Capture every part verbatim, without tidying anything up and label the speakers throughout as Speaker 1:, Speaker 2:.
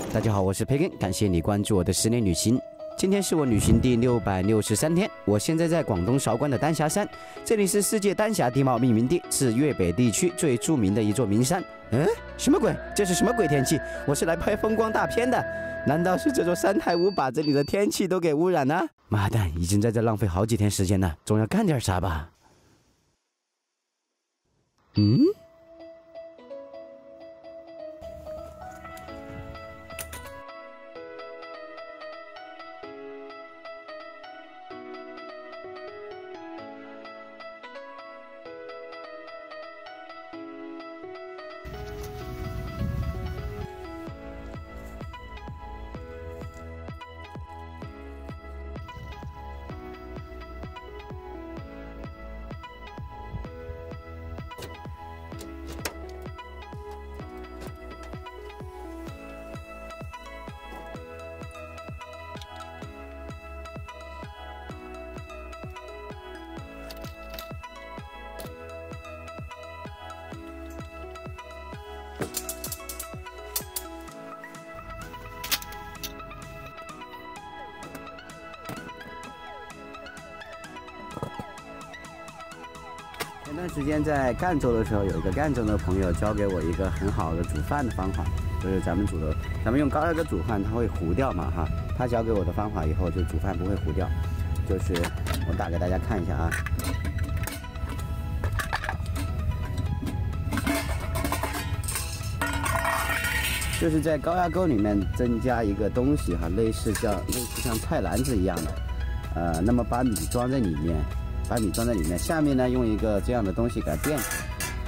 Speaker 1: 大家好，我是培根，感谢你关注我的十年旅行。今天是我旅行第六百六十三天，我现在在广东韶关的丹霞山，这里是世界丹霞地貌命名地，是粤北地区最著名的一座名山。嗯，什么鬼？这是什么鬼天气？我是来拍风光大片的，难道是这座山太污把这里的天气都给污染了？妈蛋，已经在这浪费好几天时间了，总要干点啥吧？嗯？前段时间在赣州的时候，有一个赣州的朋友教给我一个很好的煮饭的方法，就是咱们煮的，咱们用高压锅煮饭，它会糊掉嘛哈。他教给我的方法以后，就煮饭不会糊掉。就是我打给大家看一下啊，就是在高压锅里面增加一个东西哈，类似像类似像菜篮子一样的，呃，那么把米装在里面。把米装在里面，下面呢用一个这样的东西给它垫起来，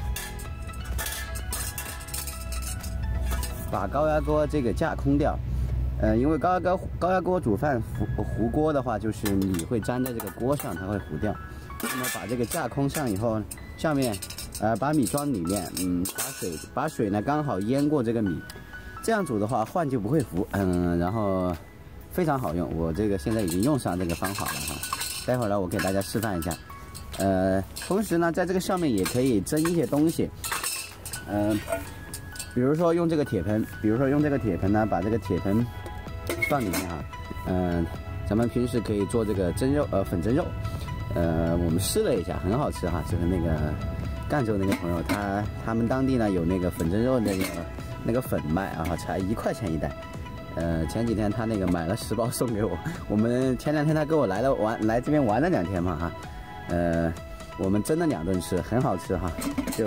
Speaker 1: 把高压锅这个架空掉。呃，因为高压锅高压锅煮饭糊糊锅的话，就是米会粘在这个锅上，它会糊掉。那么把这个架空上以后，下面呃把米装里面，嗯，把水把水呢刚好淹过这个米，这样煮的话饭就不会糊，嗯，然后非常好用。我这个现在已经用上这个方法了哈。待会儿呢，我给大家示范一下。呃，同时呢，在这个上面也可以蒸一些东西。嗯、呃，比如说用这个铁盆，比如说用这个铁盆呢，把这个铁盆放里面啊。嗯、呃，咱们平时可以做这个蒸肉，呃，粉蒸肉。呃，我们试了一下，很好吃哈。就是那个赣州那个朋友，他他们当地呢有那个粉蒸肉那个那个粉卖啊，才一块钱一袋。呃，前几天他那个买了十包送给我，我们前两天他跟我来了玩，来这边玩了两天嘛哈，呃，我们蒸了两顿吃，很好吃哈，就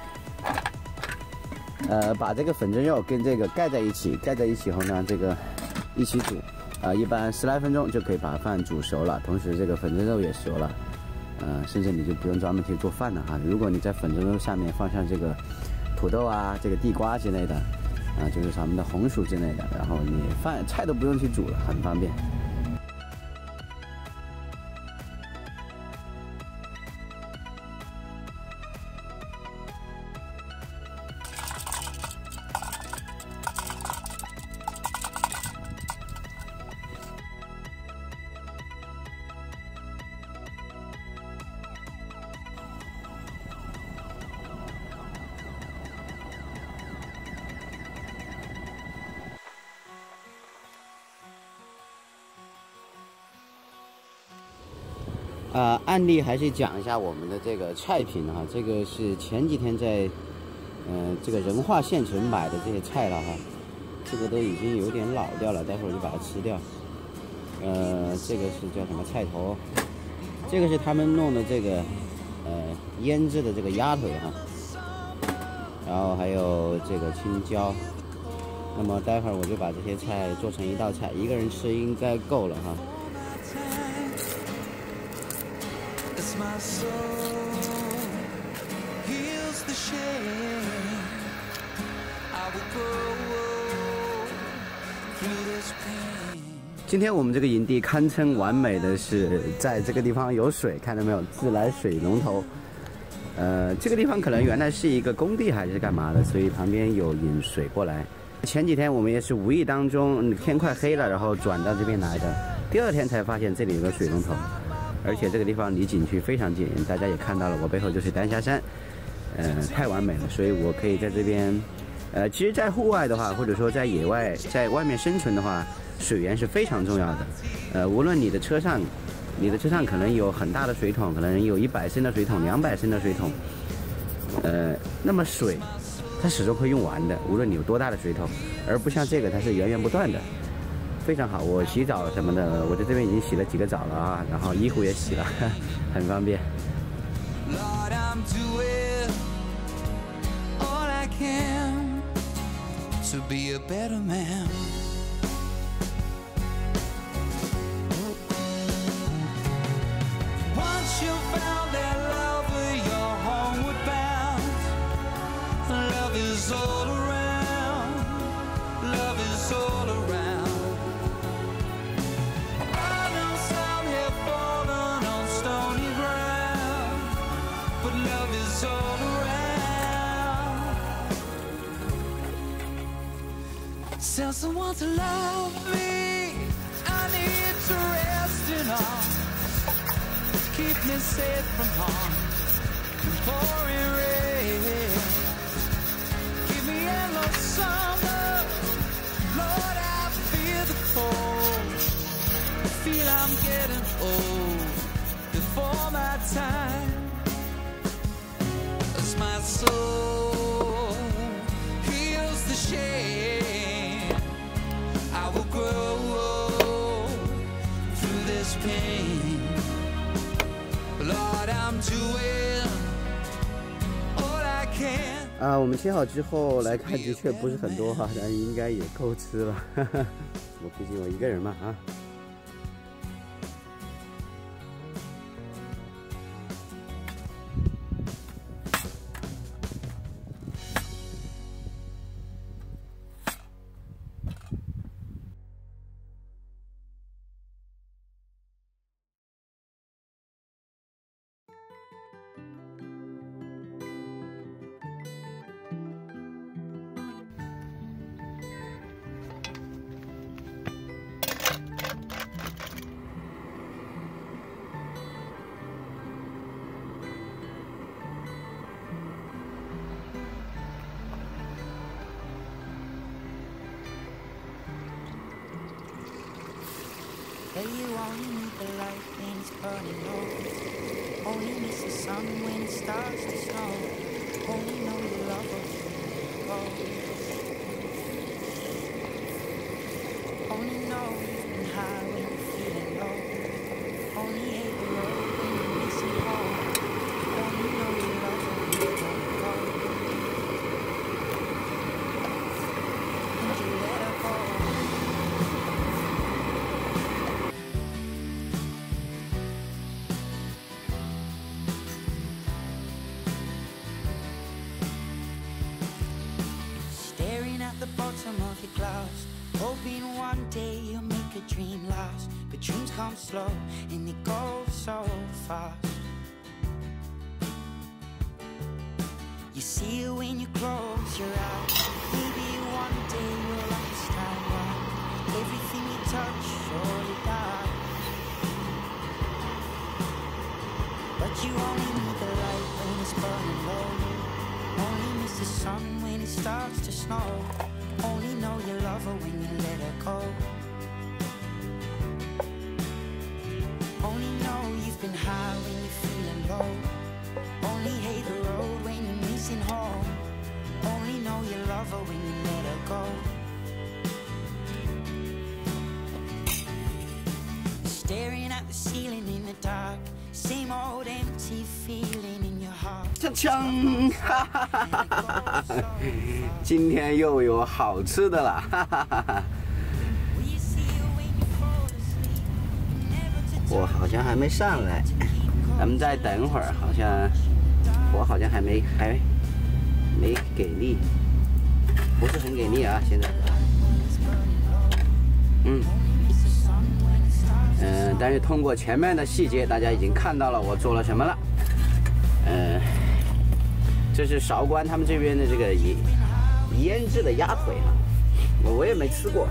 Speaker 1: 呃把这个粉蒸肉跟这个盖在一起，盖在一起后呢，这个一起煮，啊、呃，一般十来分钟就可以把饭煮熟了，同时这个粉蒸肉也熟了，呃，甚至你就不用专门去做饭了哈。如果你在粉蒸肉下面放上这个土豆啊，这个地瓜之类的。啊，就是咱们的红薯之类的，然后你饭菜都不用去煮了，很方便。呃，案例还是讲一下我们的这个菜品哈，这个是前几天在，呃，这个仁化县城买的这些菜了哈，这个都已经有点老掉了，待会儿就把它吃掉。呃，这个是叫什么菜头？这个是他们弄的这个，呃，腌制的这个鸭腿哈，然后还有这个青椒。那么待会儿我就把这些菜做成一道菜，一个人吃应该够了哈。My soul heals the shame. I will grow through this pain. 今天我们这个营地堪称完美的是，在这个地方有水，看到没有？自来水龙头。呃，这个地方可能原来是一个工地还是干嘛的，所以旁边有引水过来。前几天我们也是无意当中天快黑了，然后转到这边来的，第二天才发现这里有个水龙头。而且这个地方离景区非常近，大家也看到了，我背后就是丹霞山，呃，太完美了，所以我可以在这边呃，其实，在户外的话，或者说在野外，在外面生存的话，水源是非常重要的。呃，无论你的车上，你的车上可能有很大的水桶，可能有一百升的水桶、两百升的水桶，呃，那么水它始终会用完的，无论你有多大的水桶，而不像这个它是源源不断的，非常好。我洗澡什么的，我在这边已经洗了几个澡了啊，然后衣服也洗了，很方便。Lord, I'm doing all I can to be a better man. Once you found that love, you're homeward bound. Love is all around. Love is all around. I know some have fallen on stony ground, but love is all around. Tell someone to love me. I need to rest in arms. Keep me safe from harm and pouring rain. Give me endless summer. Lord, I feel the cold. I feel I'm getting old before my time. As my soul heals the shame, I will grow through this pain. Lord, I'm doing all I can. 啊，我们切好之后来看，的确不是很多哈，但应该也够吃了。我毕竟我一个人嘛啊。
Speaker 2: Yeah, you only need the light when it's burning low. Only miss the sun when it starts to snow. Only know you love her when you go. Only know you've been high when you're feeling low. Only hate the road when you're missing home. Only know you love her when you don't go. And you let her go. The bottom of your glass, hoping one day you'll make a dream last. But dreams come slow and they go so fast. You see it when you close your eyes. Maybe one day you'll understand why everything you touch surely dies. But you only need the light when it's burning low. Only miss the sun when it starts to snow. Only know you love her when you let her go. Only know you've been high when you're feeling low. Only hate the road when you're missing home. Only know you love her when you let her go. Staring at the ceiling in the dark. Same old empty feeling in your heart.
Speaker 1: 锵锵，哈哈哈哈哈！今天又有好吃的了，哈哈哈哈！我好像还没上来，咱们再等会儿，好像我好像还没还没给力，不是很给力啊，现在。嗯。嗯、呃，但是通过前面的细节，大家已经看到了我做了什么了。嗯、呃，这是韶关他们这边的这个腌腌制的鸭腿啊，我也没吃过。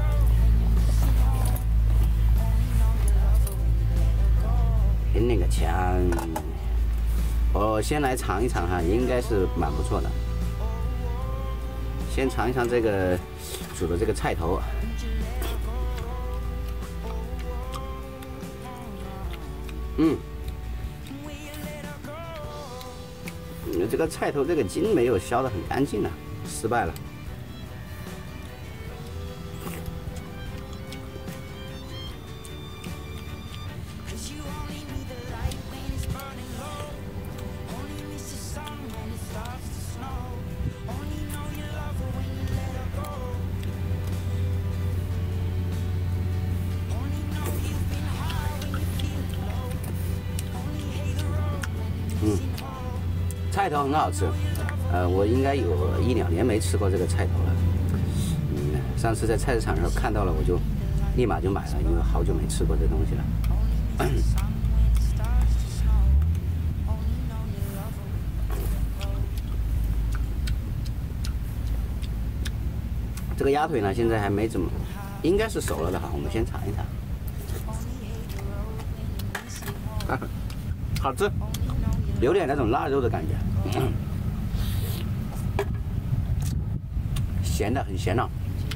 Speaker 1: 很那个强，我先来尝一尝哈，应该是蛮不错的。 先尝一尝这个煮的这个菜头。嗯，嗯，这个菜头这个筋没有削得很干净啊，失败了。嗯，菜头很好吃，呃，我应该有一两年没吃过这个菜头了。嗯，上次在菜市场的时候看到了，我就立马就买了，因为好久没吃过这东西了。这个鸭腿呢，现在还没怎么，应该是熟了的哈，我们先尝一尝。好吃。有点那种腊肉的感觉，嗯、咸的很咸了。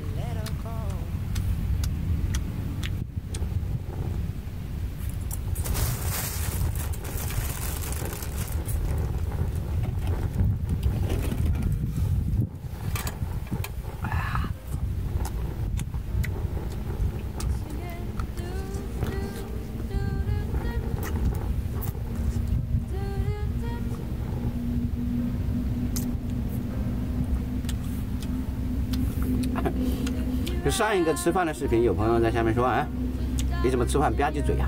Speaker 1: 就上一个吃饭的视频，有朋友在下面说：“哎，你怎么吃饭吧唧嘴呀？”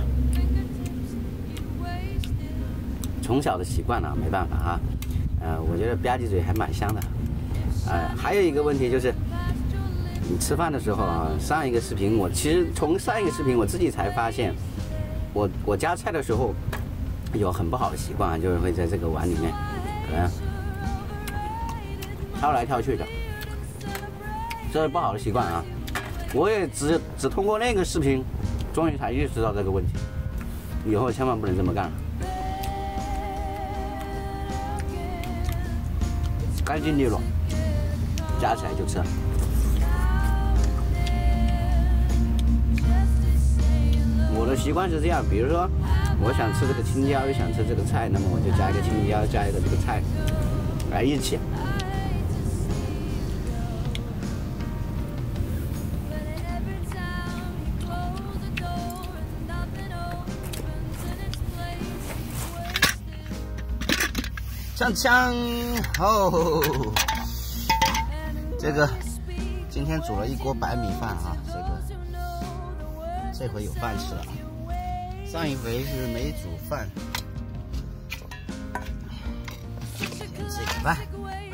Speaker 1: 从小的习惯了，没办法哈。呃，我觉得吧唧嘴还蛮香的。呃，还有一个问题就是，你吃饭的时候啊，上一个视频我其实从上一个视频我自己才发现，我我夹菜的时候有很不好的习惯啊，就是会在这个碗里面可能挑来挑去的，这是不好的习惯啊。我也只只通过那个视频，终于才意识到这个问题，以后千万不能这么干了。干净利落，夹起来就吃。我的习惯是这样，比如说我想吃这个青椒，又想吃这个菜，那么我就加一个青椒，加一个这个菜，来一起。锵锵哦，这个今天煮了一锅白米饭啊，这个这回有饭吃了，上一回是没煮饭。先吃一个饭，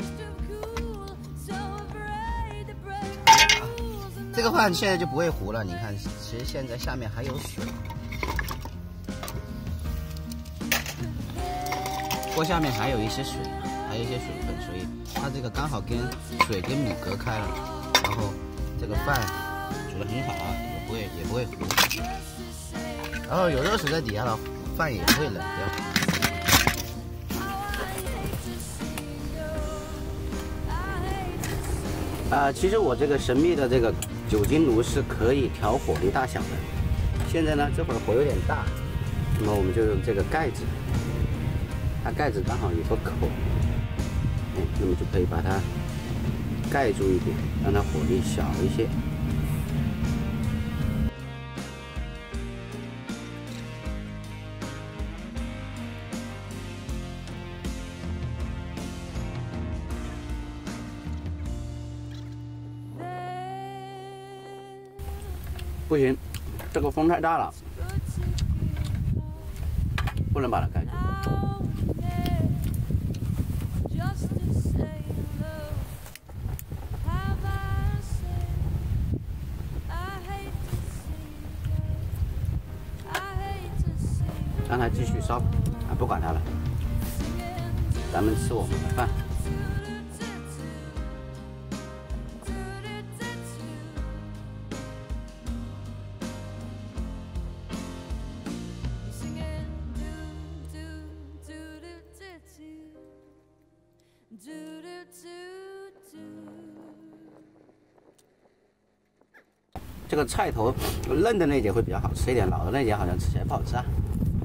Speaker 1: 这个饭现在就不会糊了，你看，其实现在下面还有水。锅下面还有一些水，还有一些水分，所以它这个刚好跟水跟米隔开了，然后这个饭煮得很好啊，也不会也不会糊，然后有热水在底下了，饭也不会冷掉。啊、呃，其实我这个神秘的这个酒精炉是可以调火力大小的，现在呢这会儿火有点大，那么我们就用这个盖子。它盖子刚好有个口，哎，那么就可以把它盖住一点，让它火力小一些。不行，这个风太大了，不能把它盖住。让它继续烧啊，不管它了，咱们吃我们的饭。
Speaker 2: Do do do do.
Speaker 1: 这个菜头嫩的那节会比较好吃一点，老的那节好像吃起来不好吃啊。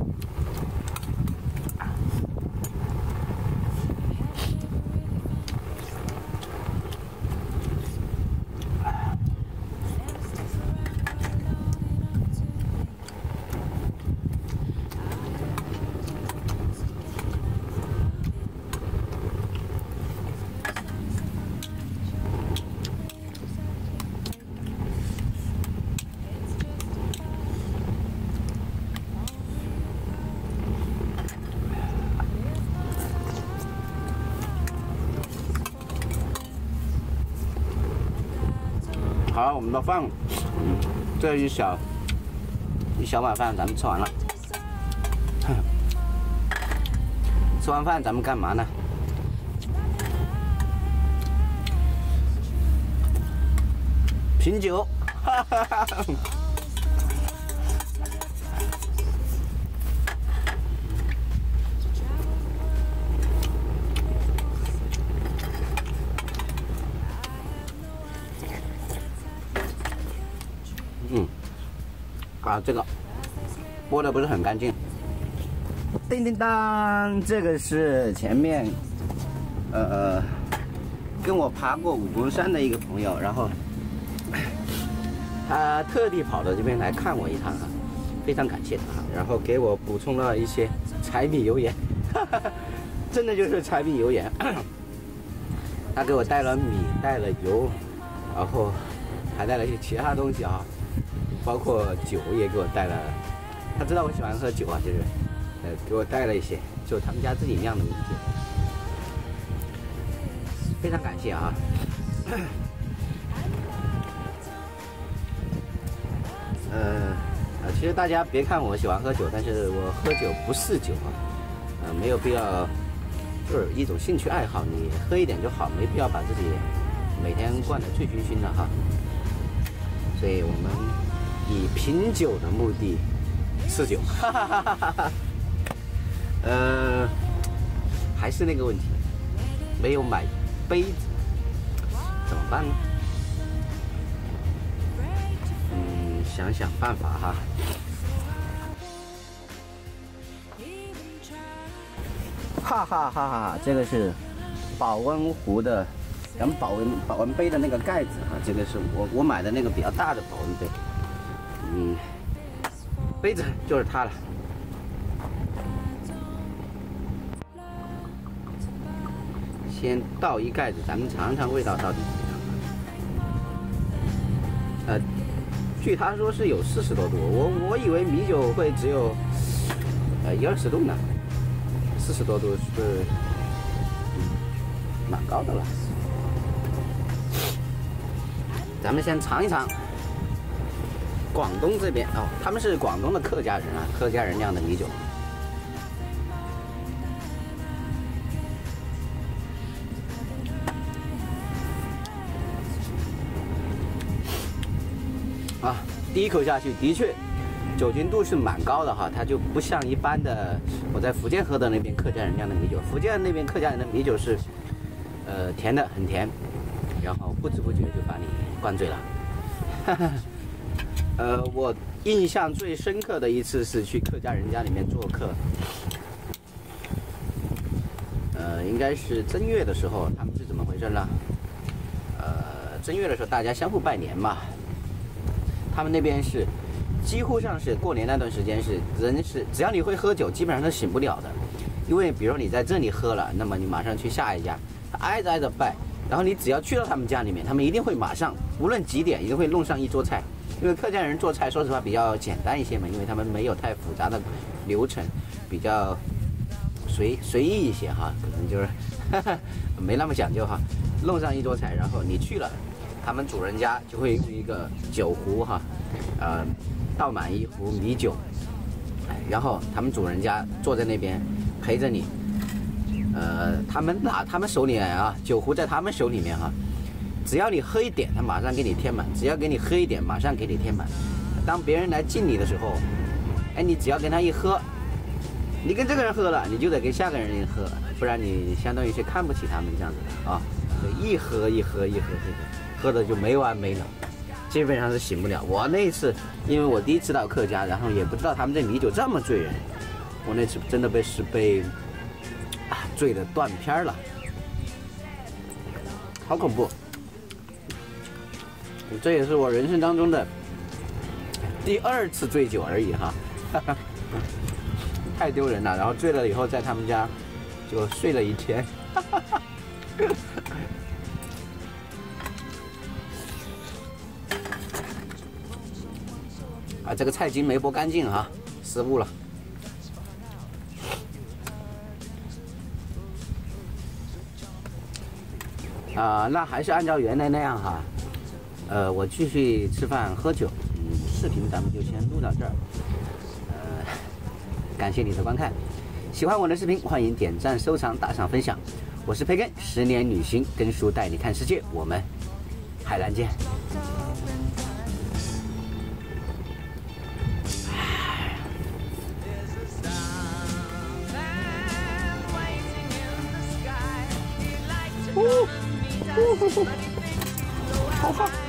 Speaker 1: 好，我们的饭，嗯，这一小一小碗饭咱们吃完了。吃完饭咱们干嘛呢？品酒，哈哈哈哈。嗯，啊，这个剥的不是很干净。叮叮当，这个是前面，呃，跟我爬过武功山的一个朋友，然后他特地跑到这边来看我一趟哈，非常感谢他，然后给我补充了一些柴米油盐，哈哈，真的就是柴米油盐。他给我带了米，带了油，然后还带了一些其他东西啊。包括酒也给我带了，他知道我喜欢喝酒啊，就是，呃，给我带了一些，就他们家自己酿的米酒，非常感谢啊。呃，呃，其实大家别看我喜欢喝酒，但是我喝酒不嗜酒啊，呃，没有必要，就是一种兴趣爱好，你喝一点就好，没必要把自己每天灌得醉醺醺的哈。所以我们。以品酒的目的吃酒，哈哈哈哈哈。呃，还是那个问题，没有买杯子，怎么办呢？嗯，想想办法哈。哈哈哈哈！这个是保温壶的，咱们保温保温杯的那个盖子啊，这个是我我买的那个比较大的保温杯。嗯，杯子就是它了。先倒一盖子，咱们尝尝味道到底怎么样。呃，据他说是有四十多度，我我以为米酒会只有呃一二十度呢，四十多度是嗯蛮高的了。咱们先尝一尝。广东这边哦，他们是广东的客家人啊，客家人酿的米酒。啊，第一口下去的确酒精度是蛮高的哈，它就不像一般的我在福建喝的那边客家人酿的米酒，福建那边客家人的米酒是呃甜的很甜，然后不知不觉就把你灌醉了。哈哈。呃，我印象最深刻的一次是去客家人家里面做客，呃，应该是正月的时候，他们是怎么回事呢？呃，正月的时候大家相互拜年嘛，他们那边是几乎上是过年那段时间是人是只要你会喝酒，基本上都醒不了的，因为比如你在这里喝了，那么你马上去下一家，挨着挨着拜，然后你只要去到他们家里面，他们一定会马上无论几点一定会弄上一桌菜。因为客家人做菜，说实话比较简单一些嘛，因为他们没有太复杂的流程，比较随随意一些哈，可能就是呵呵没那么讲究哈。弄上一桌菜，然后你去了，他们主人家就会用一个酒壶哈，呃，倒满一壶米酒，然后他们主人家坐在那边陪着你，呃，他们拿他们手里啊，酒壶在他们手里面哈。只要你喝一点，他马上给你添满；只要给你喝一点，马上给你添满。当别人来敬你的时候，哎，你只要跟他一喝，你跟这个人喝了，你就得跟下个人喝，不然你相当于是看不起他们这样子的啊。一喝一喝一喝一喝，喝的就没完没了。 基本上是醒不了。我那一次，因为我第一次到客家，然后也不知道他们这米酒这么醉人，我那次真的被是被啊醉的断片了，好恐怖。这也是我人生当中的第二次醉酒而已哈，哈哈，太丢人了。然后醉了以后，在他们家就睡了一天，哈哈哈。啊，这个菜筋没剥干净啊，失误了。啊，那还是按照原来那样哈。呃，我继续吃饭喝酒。嗯，视频咱们就先录到这儿。呃，感谢你的观看，喜欢我的视频欢迎点赞、收藏、打赏、分享。我是培根，十年旅行跟书带你看世界，我们海南见。呼呼呼，好喝。